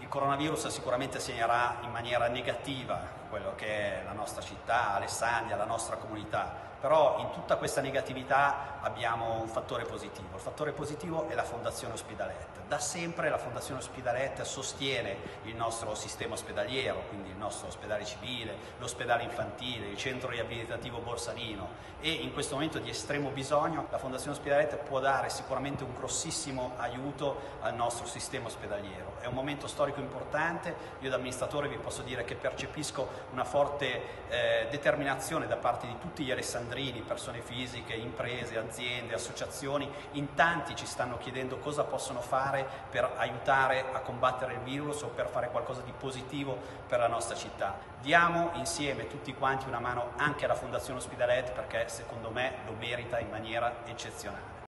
Il coronavirus sicuramente segnerà in maniera negativa quello che è la nostra città, Alessandria, la nostra comunità, però in tutta questa negatività abbiamo un fattore positivo. Il fattore positivo è la Fondazione Ospedaletti. Da sempre la Fondazione Ospedaletti sostiene il nostro sistema ospedaliero, quindi il nostro ospedale civile, l'ospedale infantile, il centro riabilitativo Borsalino, e in questo momento di estremo bisogno la Fondazione Ospedaletti può dare sicuramente un grossissimo aiuto al nostro sistema ospedaliero. È un momento storico importante, io da amministratore vi posso dire che percepisco una forte determinazione da parte di tutti gli alessandrini, persone fisiche, imprese, aziende, associazioni. In tanti ci stanno chiedendo cosa possono fare per aiutare a combattere il virus o per fare qualcosa di positivo per la nostra città. Diamo insieme tutti quanti una mano anche alla Fondazione Ospedaletti, perché secondo me lo merita in maniera eccezionale.